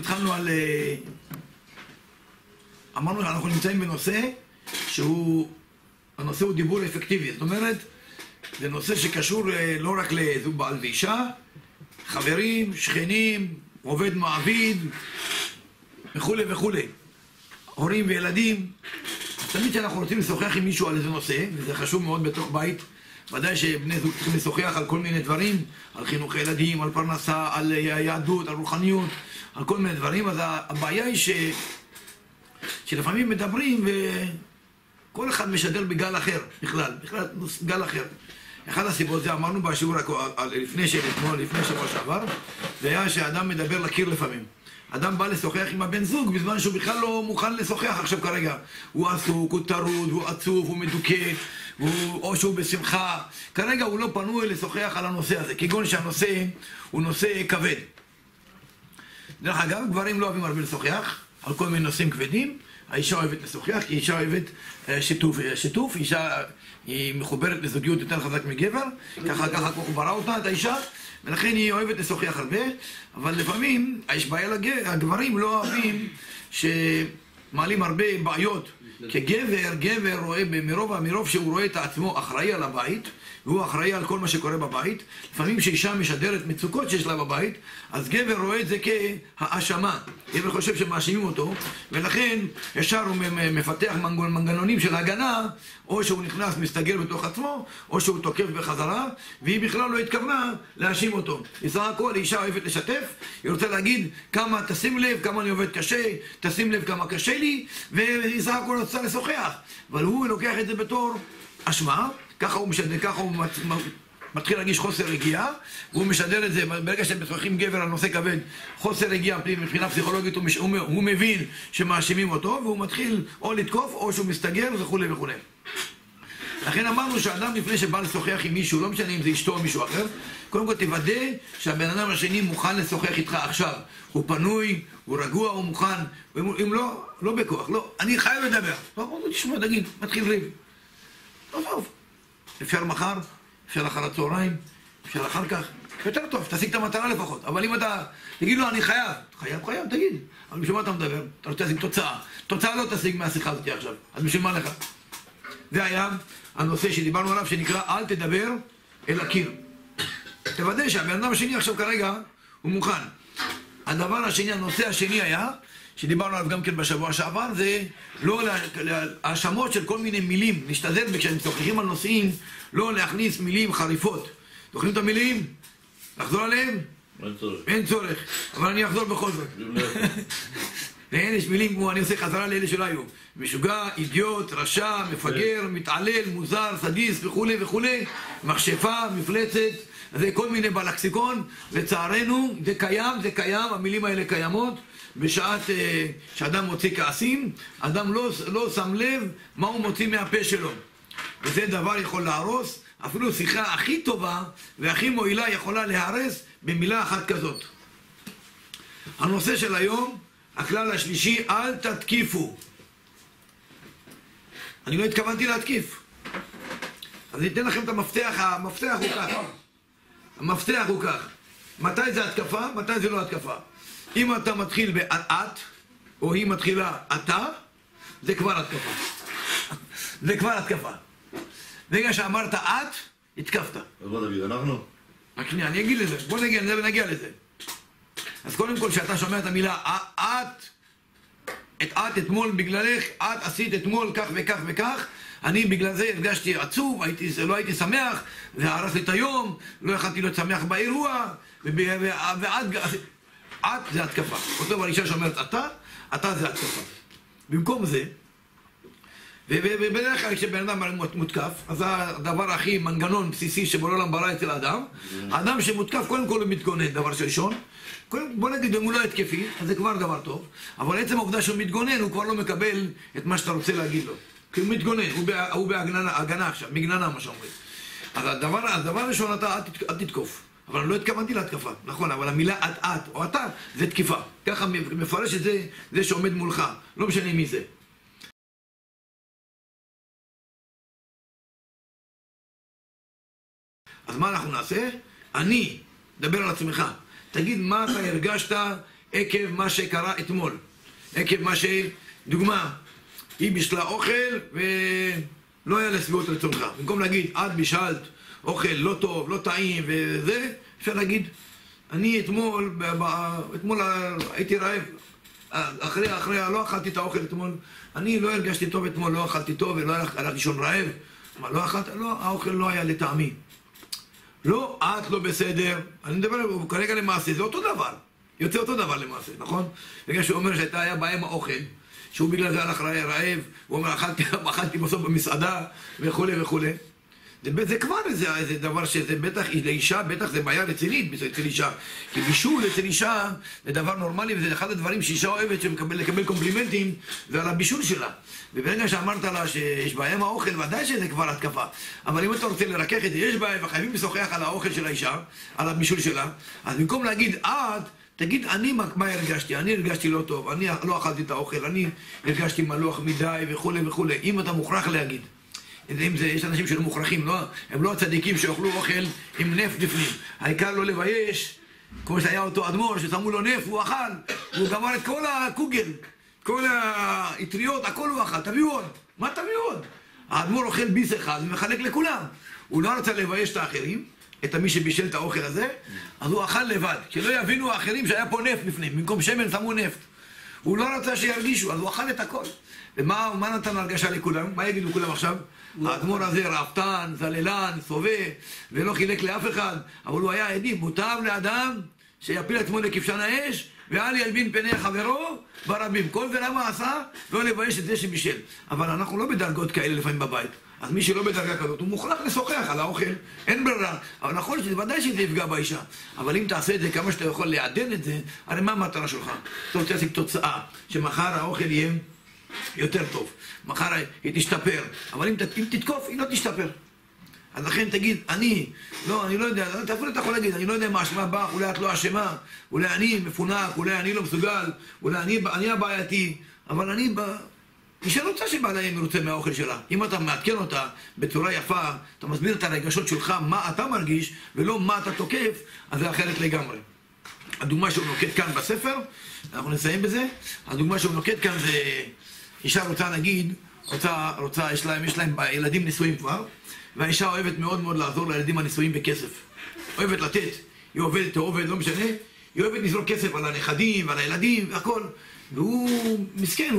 התחלנו על... אמרנו שאנחנו נמצאים בנושא שהוא... הנושא הוא דיבור אפקטיבי. זאת אומרת, זה נושא שקשור לא רק לזוג בעל ואישה, חברים, שכנים, עובד מעביד, וכו' וכו'. הורים וילדים. תמיד שאנחנו רוצים לשוחח עם מישהו על איזה נושא, וזה חשוב מאוד בתוך בית, ודאי שבני זוג צריכים לשוחח על כל מיני דברים, על חינוך ילדים, על פרנסה, על יהדות, על רוחניות, על כל מיני דברים. אז הבעיה היא שלפעמים מדברים וכל אחד משדר בגל אחר, בכלל גל אחר. אחד הסיבות זה אמרנו בשיעור לפני שבוע שעבר, זה היה שאדם מדבר לקיר לפעמים. אדם בא לשוחח עם הבן זוג בזמן שהוא בכלל לא מוכן לשוחח עכשיו כרגע. הוא עסוק, הוא טרוד, הוא עצוב, הוא מדוכא, או שהוא בשמחה. כרגע הוא לא פנוי לשוחח על הנושא הזה, כגון שהנושא הוא נושא כבד. דרך אגב, גברים לא אוהבים הרבה לשוחח על כל מיני נושאים כבדים. האישה אוהבת לשוחח, כי אישה אוהבת שיתוף. אישה היא מחוברת לזוגיות יותר חזק מגבר, ככה הוא ברא אותה, את האישה, ולכן היא אוהבת לשוחח הרבה. אבל לפעמים יש בעיה הגברים לא אוהבים שמעלים הרבה בעיות, כי גבר רואה מרוב שהוא רואה את עצמו אחראי על הבית, והוא אחראי על כל מה שקורה בבית. לפעמים כשאישה משדרת מצוקות שיש לה בבית, אז גבר רואה את זה כהאשמה. גבר חושב שמאשימים אותו, ולכן ישר הוא מפתח מנגנונים של הגנה, או שהוא נכנס, מסתגר בתוך עצמו, או שהוא תוקף בחזרה, והיא בכלל לא התכוונה להאשים אותו. בסך הכל, אישה אוהבת לשתף, היא רוצה להגיד כמה, תשים לב כמה אני עובד קשה, תשים לב כמה קשה לי, ובסך הכל רוצה לשוחח. אבל הוא לוקח את זה בתור אשמה, ככה הוא מתחיל להגיש חוסר רגיעה, והוא משדר את זה, ברגע שהם משוחחים גבר על נושא כבד, חוסר רגיעה מבחינה פסיכולוגית, הוא מבין שמאשימים אותו, והוא מתחיל או לתקוף, או שהוא מסתגר וכו' וכו'. לכן אמרנו שאדם לפני שבא לשוחח עם מישהו, לא משנה אם זה אשתו או מישהו אחר, קודם כל תוודא שהבן אדם השני מוכן לשוחח איתך עכשיו. הוא פנוי, הוא רגוע, הוא מוכן, אם לא, לא בכוח, לא, אני חייב לדבר. לא, תשמע, תגיד, מתחיל ריב. טוב. אפשר מחר, אפשר אחר הצהריים, אפשר אחר כך, יותר טוב, תשיג את המטרה לפחות. אבל אם אתה תגיד לו, אני חייב, תגיד. אבל בשביל מה אתה מדבר? אתה רוצה להשיג תוצאה. תוצאה לא תשיג מהשיחה הזאת עכשיו, אז בשביל מה לך? זה היה הנושא שדיברנו עליו, שנקרא, אל תדבר אל הקיר. תוודא שהבן אדם השני עכשיו כרגע הוא מוכן. הדבר השני, הנושא השני היה, שדיברנו עליו גם כן בשבוע שעבר, זה לא האשמות של כל מיני מילים. נשתדל כשאתם משוחחים על נושאים, לא להכניס מילים חריפות. זוכרים את המילים? לחזור עליהם? אין צורך. אין צורך, אבל אני אחזור בכל זאת. יש מילים כמו, אני עושה חזרה לאלה שלא היו. משוגע, אידיוט, רשע, מפגר, מתעלל, מוזר, סדיסט וכו' וכו', מכשפה, מפלצת, זה כל מיני בלקסיקון. לצערנו, זה קיים, המילים האלה קיימות. בשעת שאדם מוציא כעסים, אדם לא שם לב מה הוא מוציא מהפה שלו. וזה דבר יכול להרוס, אפילו שיחה הכי טובה והכי מועילה יכולה להרס במילה אחת כזאת. הנושא של היום, הכלל השלישי, אל תתקיפו. אני לא התכוונתי להתקיף. אז אני אתן לכם את המפתח, המפתח הוא כך. מתי זה התקפה, מתי זה לא התקפה. אם אתה מתחיל באת, או היא מתחילה אתה, זה כבר התקפה. זה כבר התקפה. ברגע שאמרת את, התקפת. אז בוא נגיד, אנחנו? רק שנייה, אני אגיד לזה. בוא נגיע לזה. אז קודם כל, שאתה שומע את המילה את אתמול בגללך, את עשית אתמול כך וכך וכך, אני בגלל זה הרגשתי עצוב, לא הייתי שמח, זה הרס לי את היום, לא יכולתי להיות שמח באירוע, את זה התקפה. אותו דבר אישה שאומרת אתה זה התקפה. במקום זה, ובדרך כלל כשבן אדם מותקף, אז זה הדבר הכי מנגנון בסיסי שבורא עולם ברא אצל האדם. האדם שמותקף קודם כל הוא מתגונן, דבר ראשון. בוא נגיד, אם הוא לא התקפי, אז זה כבר דבר טוב. אבל עצם העובדה שהוא מתגונן, הוא כבר לא מקבל את מה שאתה רוצה להגיד לו. כי הוא מתגונן, הוא בהגנה עכשיו, מגננה מה שאומרים. אז הדבר הראשון, אתה אל תתקוף. אבל אני לא התכוונתי להתקפה, נכון, אבל המילה את או אתה זה תקיפה. ככה מפרש את זה שעומד מולך, לא משנה מי זה. אז מה אנחנו נעשה? דבר על עצמך. תגיד מה אתה הרגשת עקב מה שקרה אתמול. עקב מה דוגמה, היא בישלה אוכל ולא היה לשביעות רצונך. במקום להגיד, את בישלת אוכל לא טוב, לא טעים וזה, אפשר להגיד, אני אתמול הייתי רעב, אחרי לא אכלתי את האוכל אתמול, אני לא הרגשתי טוב אתמול, לא אכלתי טוב ולא הלכתי לישון רעב. מה, לא אכלת? לא, האוכל לא היה לטעמי. לא, את לא בסדר. אני מדבר כרגע למעשה, זה אותו דבר. יוצא אותו דבר למעשה, נכון? בגלל שהוא אומר היה בעיה עם האוכל, שהוא בגלל זה הלך רעב, הוא אומר, אכלתי בסוף במסעדה וכו' וכו'. זה כבר איזה דבר שזה בטח, לאישה, בטח זה בעיה רצינית אצל אישה. כי בישול אצל אישה זה דבר נורמלי, וזה אחד הדברים שאישה אוהבת לקבל קומפלימנטים, זה על הבישול שלה. וברגע שאמרת לה שיש בעיה עם האוכל, ודאי שזה כבר התקפה. אבל אם אתה רוצה לרכך את זה, יש בעיה, וחייבים לשוחח על האוכל של האישה, על הבישול שלה, אז במקום להגיד תגיד, אני מה הרגשתי? אני הרגשתי לא טוב, אני לא אכלתי את האוכל, אני הרגשתי מלוח מדי וכו' וכו'. אם אתה מוכרח להגיד. יש אנשים שלא מוכרחים, הם לא הצדיקים שאוכלו אוכל עם נפט בפנים. העיקר לא לבייש, כמו שהיה אותו אדמו"ר ששמו לו נפט, הוא אכל, הוא גמר את כל הקוגל, כל האטריות, הכל הוא אכל, תביאו עוד. מה תביאו עוד? האדמו"ר אוכל ביס אחד ומחלק לכולם. הוא לא רצה לבייש את האחרים, את מי שבישל את האוכל הזה, אז הוא אכל לבד, שלא יבינו האחרים שהיה פה נפט בפנים, במקום שמן שמו נפט. הוא לא רצה שירגישו, אז הוא אכל את הכל. ומה נתן הרגשה לכולם? מה יגידו כולם עכשיו? האדמו"ר הזה רעבתן, זללן, סובב, ולא חילק לאף אחד, אבל הוא היה עדי, מותר לאדם שיפיל עצמו לכבשן האש, ואל ילבין פני חברו ברבים. כל זה למה עשה? לא לבייש את זה שבישל. אבל אנחנו לא בדרגות כאלה לפעמים בבית. אז מי שלא בדרגה כזאת, הוא מוכרח לשוחח על האוכל, אין ברירה. אבל נכון ודאי שזה יפגע באישה. אבל אם תעשה את זה כמה שאתה יכול לעדן את זה, הרי מה המטרה שלך? אתה רוצה להשיג תוצאה, שמחר האוכל יהיה יותר טוב. מחר היא תשתפר. אבל אם תתקוף, היא לא תשתפר. אז לכן תגיד, אני לא יודע, אפילו אתה יכול להגיד, אני לא יודע מה אשמה באה, אולי את לא אשמה, אולי אני מפונק, אולי אני לא מסוגל, אולי אני הבעייתי, אבל אישה רוצה שבעלה יהיה מרוצה מהאוכל שלה. אם אתה מעדכן אותה בצורה יפה, אתה מסביר את הרגשות שלך, מה אתה מרגיש, ולא מה אתה תוקף, אז זה אחרת לגמרי. הדוגמה שהוא נוקט כאן בספר, אנחנו נסיים בזה, הדוגמה שהוא נוקט כאן זה, אישה רוצה להגיד, יש להם ילדים נשואים כבר, והאישה אוהבת מאוד מאוד לעזור לילדים הנשואים בכסף. אוהבת לתת, היא עובדת או עובד, לא משנה, היא אוהבת לזרוק כסף על הנכדים ועל הילדים והכל. והוא מסכן,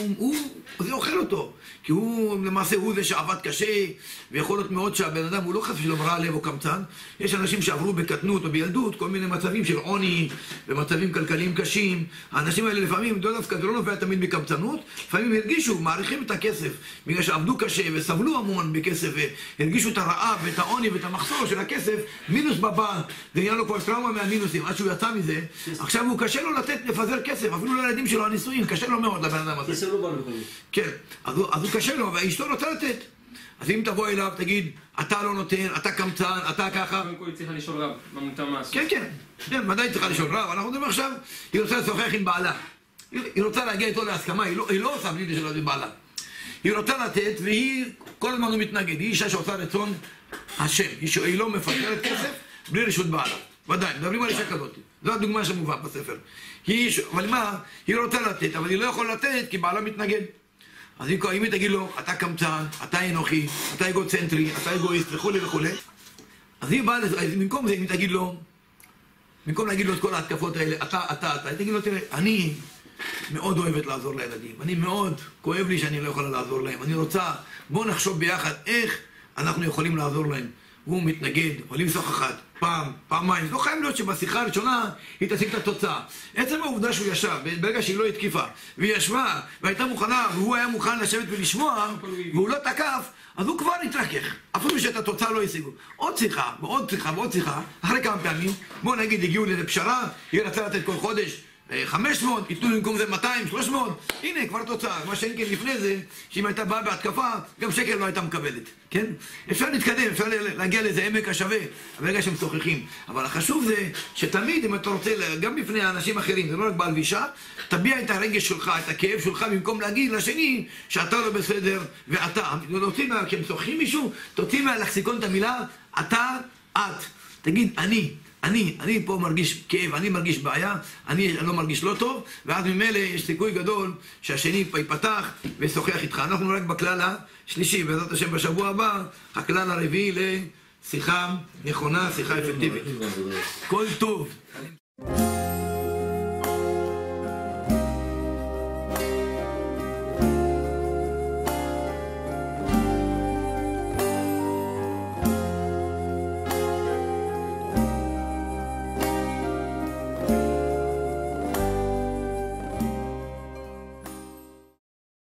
זה אוכל אותו. כי למעשה הוא זה שעבד קשה, ויכול להיות מאוד שהבן אדם הוא לא חס ושלום רע לב או קמצן. יש אנשים שעברו בקטנות או בילדות, כל מיני מצבים של עוני, ומצבים כלכליים קשים. האנשים האלה לפעמים, דווקא זה לא נובע תמיד בקמצנות, לפעמים הרגישו, מעריכים את הכסף, בגלל שעבדו קשה וסבלו המון בכסף, והרגישו את הרעב ואת העוני ואת המחסור של הכסף, מינוס בבנק, זה נהיה לו כבר טראומה מהמינוסים, עד שהוא יצא מזה. עכשיו הוא קשה לו לפזר כסף, אפילו לילדים שלו הנישואים, קשה לו מאוד לבן אדם הזה. כסף לא בא לו. כן, אז הוא קשה לו, ואשתו רוצה לתת. אז אם תבוא אליו, תגיד, אתה לא נותן, אתה קמצן, אתה ככה. קודם כל היא צריכה לשאול רב, מה מותר לעשות. כן, ודאי צריכה לשאול רב. אנחנו מדברים עכשיו, היא רוצה לשוחח עם בעלה. היא רוצה להגיע איתו להסכמה, היא לא עושה בלי לשאול עם בעלה. היא רוצה לתת, והיא כל הזמן מתנגד. היא אישה שעושה רצון השם. היא לא מפטרת כסף בלי רשות בעלה. ודאי, מדברים על אישה כזאת. זו הדוגמה שמובאה בספר. אבל מה? היא רוצה לתת, אבל היא לא יכולה לתת כי בעלה מתנגד. אז אם היא תגיד לו, אתה קמצן, אתה אנוכי, אתה אגוצנטרי, אתה אגואיסט וכו' וכו', אז היא באה לזה, במקום זה, אם היא תגיד לו, במקום להגיד לו את כל ההתקפות האלה, היא תגיד לו, תראה, אני מאוד אוהבת לעזור לילדים, אני מאוד כואב לי שאני לא יכולה לעזור להם, אני רוצה, בואו נחשוב ביחד איך אנחנו יכולים לעזור להם. הוא מתנגד, עולים שיחה אחת, פעמיים, לא חייב להיות שבשיחה הראשונה היא תשיג את התוצאה. עצם העובדה שהוא ישב, ברגע שהיא לא התקיפה, והיא ישבה, והייתה מוכנה, והוא היה מוכן לשבת ולשמוע, והוא לא תקף, אז הוא כבר התרכך, אפילו שאת התוצאה לא השיגו. עוד שיחה, ועוד שיחה, ועוד שיחה, אחרי כמה פעמים, בואו נגיד, הגיעו לאיזה פשרה, היא רצה לתת כל חודש 500, ייתנו במקום זה 200, 300, הנה כבר תוצאה. מה שאין כן לפני זה, שאם הייתה באה בהתקפה, גם שקל לא הייתה מקבלת, כן? אפשר להתקדם, אפשר להגיע לאיזה עמק השווה, ברגע שהם שוחחים. אבל החשוב זה שתמיד, אם אתה רוצה, גם בפני האנשים אחרים, זה לא רק בעל ואישה, תביע את הרגש שלך, את הכאב שלך, במקום להגיד לשני שאתה לא בסדר, ואתה. כשהם שוחחים מישהו, תוציא מהלקסיקון את המילה, אתה, את. תגיד, אני. אני פה מרגיש כאב, אני מרגיש בעיה, אני לא מרגיש לא טוב, ואז ממילא יש סיכוי גדול שהשני ייפתח וישוחח איתך. אנחנו רק בכלל השלישי, בעזרת השם בשבוע הבא, הכלל הרביעי לשיחה נכונה, שיחה אפקטיבית. כל טוב.